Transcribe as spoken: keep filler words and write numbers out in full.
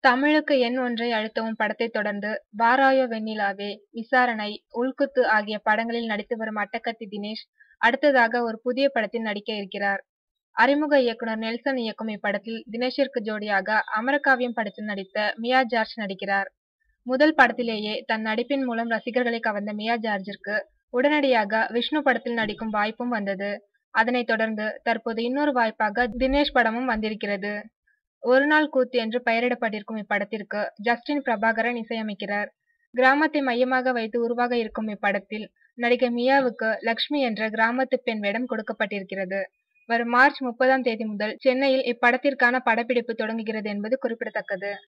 தமிழுக்கு எண் ஒன்றை அழுத்தவும் படத்தைத் தொடர்ந்து வாராயோ வெண்ணிலாவே, விசாரணை, உள்குத்து ஆகிய படங்களில் நடித்து வரும் அட்டகத்தி தினேஷ் அடுத்ததாக ஒரு புதிய படத்தில் நடிக்க இருக்கிறார். அறிமுக இயக்குனர் நெல்சன் இயக்கும் இப்படத்தில் தினேஷிற்கு ஜோடியாக அமரகாவியம் படத்தில் நடித்த மியா ஜார்ஜ் நடிக்கிறார். முதல் படத்திலேயே தன் நடிப்பின் மூலம் ரசிகர்களை கவர்ந்த மியா ஜார்ஜிற்கு உடனடியாக விஷ்ணு படத்தில் நடிக்கும் வாய்ப்பும் வந்தது. அதனைத் தொடர்ந்து தற்போது இன்னொரு வாய்ப்பாக தினேஷ் படமும் வந்திருக்கிறது. ஒரு நாள் கூத்து என்று பெயரிடப்பட்டிருக்கும் இப்படத்திற்கு ஜஸ்டின் பிரபாகரன் இசையமைக்கிறார். கிராமத்தை மையமாக வைத்து உருவாக இருக்கும் இப்படத்தில் நடிகை மியாவுக்கு லக்ஷ்மி என்ற கிராமத்து பெண் வேடம் கொடுக்கப்பட்டிருக்கிறது. வரும் மார்ச் முப்பதாம் தேதி முதல் சென்னையில் இப்படத்திற்கான படப்பிடிப்பு தொடங்குகிறது என்பது குறிப்பிடத்தக்கது.